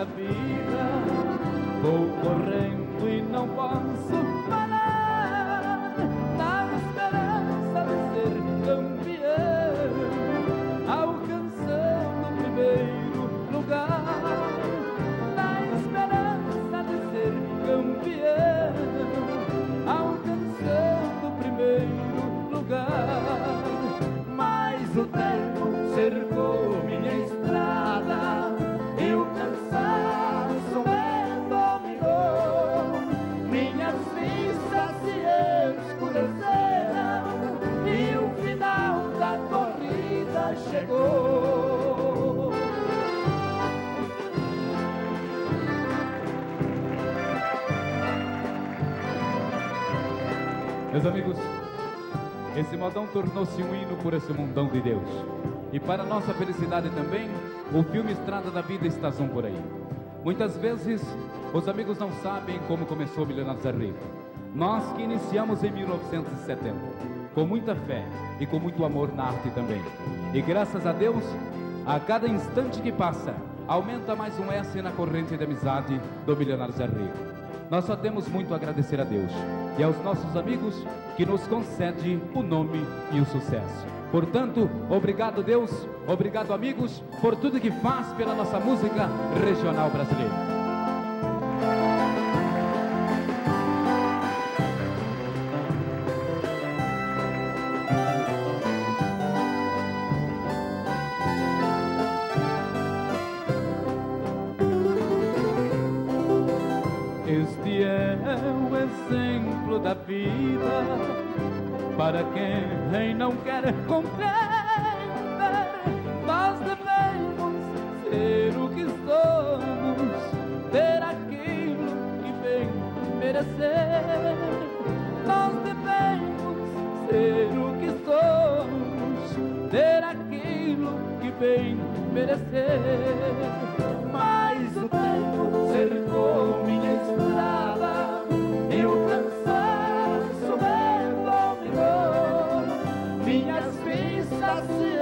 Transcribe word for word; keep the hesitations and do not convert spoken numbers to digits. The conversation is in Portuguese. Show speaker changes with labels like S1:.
S1: da vida, vou correndo e não posso parar, na esperança de ser campeão, alcançando o primeiro lugar, na esperança de ser campeão, alcançando o primeiro lugar. Mas o tempo cercou minha estrada e o cansaço me dominou, minhas vistas se escureceram e o final da corrida chegou.
S2: Meus amigos, esse modão tornou-se um hino por esse mundão de Deus. E para nossa felicidade também, o filme Estrada da Vida está som por aí. Muitas vezes, os amigos não sabem como começou Milionários é Rico. Nós que iniciamos em mil novecentos e setenta, com muita fé e com muito amor na arte também. E graças a Deus, a cada instante que passa, aumenta mais um S na corrente de amizade do Milionários é Rico. Nós só temos muito a agradecer a Deus e aos nossos amigos que nos concede o nome e o sucesso. Portanto, obrigado Deus, obrigado amigos, por tudo que faz pela nossa música regional brasileira.
S1: Este é o exemplo da vida para quem não quer compreender. Nós devemos ser o que somos, ter aquilo que vem merecer. Nós devemos ser o que somos, ter aquilo que vem merecer. Mas o tempo cercou minha estrada e o cansaço me dominou, minhas vistas se